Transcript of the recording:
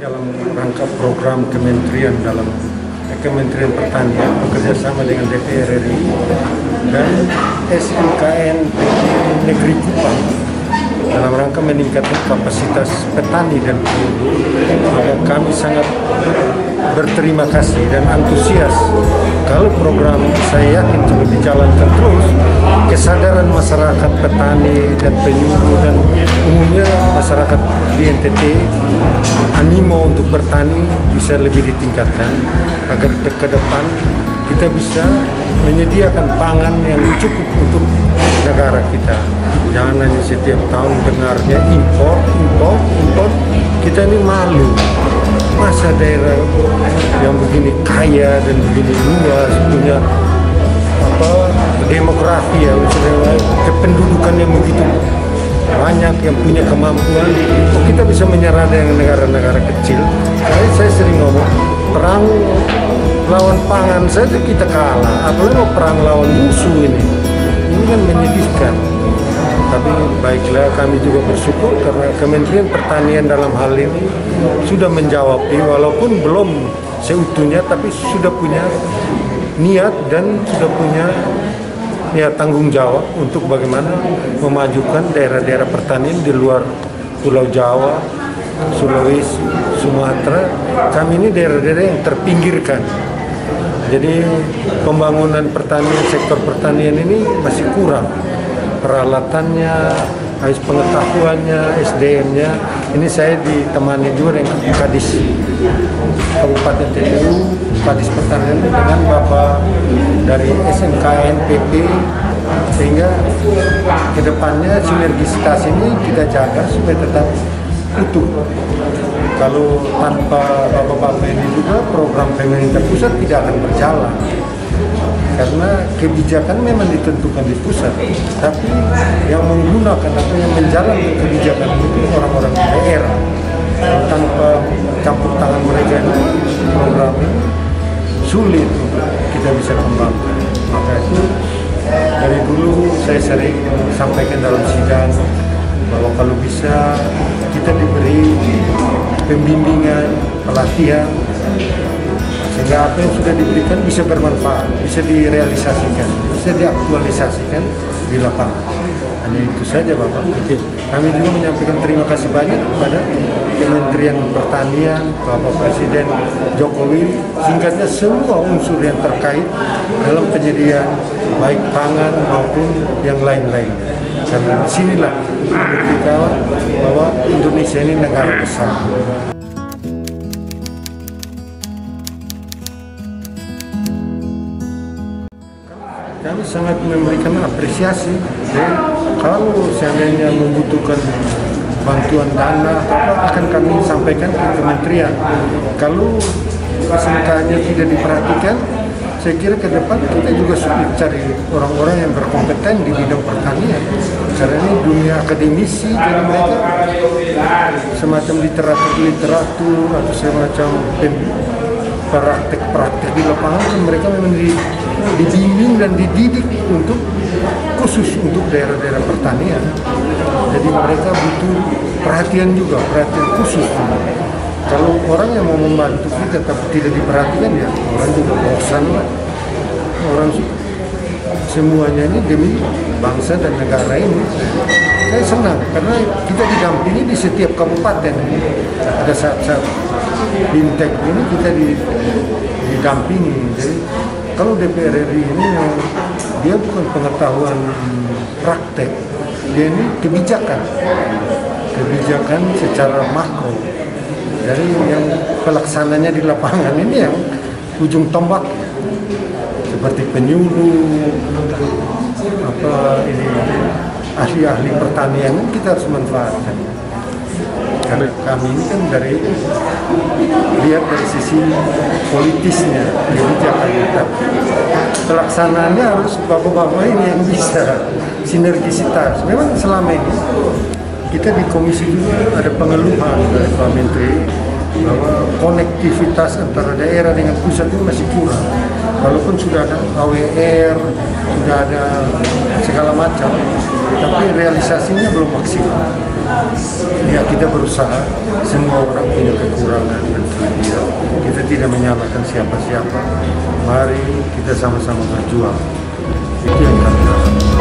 dalam rangka program Kementerian Pertanian bekerjasama dengan DPR RI dan SMKN Negeri Kupang dalam rangka meningkatkan kapasitas petani dan penduduk. Kami sangat berterima kasih dan antusias kalau program saya yakin juga dijalankan terus, kesadaran masyarakat petani dan penyuluh dan umumnya masyarakat di NTT animo untuk bertani bisa lebih ditingkatkan agar ke depan kita bisa menyediakan pangan yang cukup untuk negara kita. Jangan hanya setiap tahun dengarnya impor. Kita ini malu. Masa daerah yang begini kaya dan begini luas punya demografi ya, kependudukan yang begitu banyak yang punya kemampuan, kita bisa menyerah dengan negara-negara kecil. Jadi saya sering ngomong perang lawan pangan saja kita kalah, apalagi mau perang lawan musuh ini kan menyedihkan. Tapi baiklah, kami juga bersyukur karena Kementerian Pertanian dalam hal ini sudah menjawab, walaupun belum seutuhnya, tapi sudah punya niat dan sudah punya tanggung jawab untuk bagaimana memajukan daerah-daerah pertanian di luar Pulau Jawa, Sulawesi, Sumatera. Kami ini daerah-daerah yang terpinggirkan. Jadi pembangunan pertanian, sektor pertanian ini masih kurang. Peralatannya, pengetahuannya, SDM-nya. Ini saya ditemani juga dengan Kadis Kabupaten TTU, Kadis Pertanian dengan Bapak dari SMKN PP, sehingga kedepannya sinergisitas ini kita jaga supaya tetap utuh. Kalau tanpa bapak-bapak ini juga program pemerintah pusat tidak akan berjalan. Karena kebijakan memang ditentukan di pusat, tapi yang menggunakan atau yang menjalankan kebijakan itu orang-orang daerah. Tanpa campur tangan mereka ini, program ini sulit untuk kita bisa kembangkan. Maka itu dari dulu saya sering sampaikan dalam sidang bahwa kalau bisa kita diberi pembimbingan, pelatihan, sehingga apa yang sudah diberikan bisa bermanfaat, bisa direalisasikan, bisa diaktualisasikan di lapangan. Hanya itu saja Bapak. Kami juga menyampaikan terima kasih banyak kepada Kementerian Pertanian, Bapak Presiden Jokowi, singkatnya semua unsur yang terkait dalam penyediaan baik pangan maupun yang lain-lainnya. Karena disinilah kita bahwa Indonesia ini negara besar. Kami sangat memberikan apresiasi, dan kalau seandainya membutuhkan bantuan dana, akan kami sampaikan ke kementerian. Kalau SMK-nya tidak diperhatikan, saya kira ke depan kita juga sulit cari orang-orang yang berkompeten di bidang pertanian. Karena ini dunia akademisi, jadi mereka semacam literatur atau semacam praktek di lapangan, mereka memang dibimbing dan dididik untuk khusus untuk daerah-daerah pertanian. Jadi mereka butuh perhatian juga, perhatian khusus. Kalau orang yang mau membantu kita tapi tidak diperhatikan, ya orang juga bosan lah. Orang semuanya ini demi bangsa dan negara ini. Saya senang karena kita didampingi di setiap kabupaten. Ada saat-saat Bintek ini kita didampingi. Jadi kalau DPR RI ini dia bukan pengetahuan praktek, dia ini kebijakan secara makro. Jadi yang pelaksananya di lapangan ini yang ujung tombak seperti penyuluh, ahli-ahli pertanian kita harus manfaatkan. Karena kami ini kan lihat dari sisi politisnya, kebijakan kita. Pelaksanaannya harus bapak-bapak ini yang bisa sinergisitas. Memang selama ini kita di komisi juga ada pengeluhan dari Pak Menteri bahwa konektivitas antara daerah dengan pusat itu masih kurang. Walaupun sudah ada AWR, sudah ada segala macam, tapi realisasinya belum maksimal. Ya, kita berusaha, semua orang punya kekurangan dan kelebihan. Kita tidak menyalahkan siapa-siapa. Mari kita sama-sama berjuang. Itu yang kami harapkan.